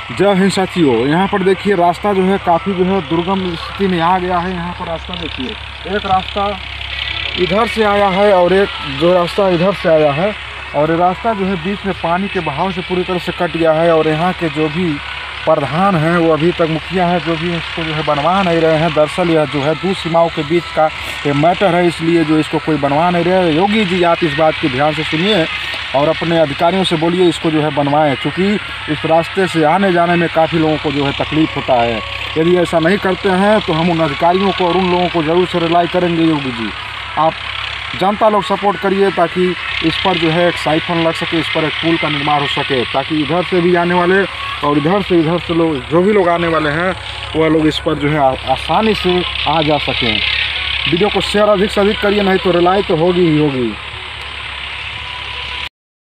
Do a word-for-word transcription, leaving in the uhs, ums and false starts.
जय हिंद साथियों, यहाँ पर देखिए रास्ता जो है काफ़ी जो है दुर्गम स्थिति में आ गया है। यहाँ पर रास्ता देखिए, एक रास्ता इधर से आया है और एक जो रास्ता इधर से आया है, और ये रास्ता जो है बीच में पानी के बहाव से पूरी तरह से कट गया है। और यहाँ के जो भी प्रधान हैं वो अभी तक मुखिया है जो भी इसको जो है बनवा नहीं रहे हैं। दरअसल यह जो है दो सीमाओं के बीच का ये मैटर है, इसलिए जो इसको कोई बनवा नहीं रहे। योगी जी आप इस बात की ध्यान से सुनिए और अपने अधिकारियों से बोलिए इसको जो है बनवाएं, क्योंकि इस रास्ते से आने जाने में काफ़ी लोगों को जो है तकलीफ़ होता है। यदि ऐसा नहीं करते हैं तो हम उन अधिकारियों को और उन लोगों को ज़रूर से रिलाई करेंगे। योगी जी आप जनता लोग सपोर्ट करिए ताकि इस पर जो है एक साइफन लग सके, इस पर एक पुल का निर्माण हो सके, ताकि इधर से भी आने वाले और इधर से इधर से लोग जो भी लोग आने वाले हैं वह लोग इस पर जो है आसानी से आ जा सकें। वीडियो को शेयर अधिक से अधिक करिए, नहीं तो रिलाई तो होगी ही होगी।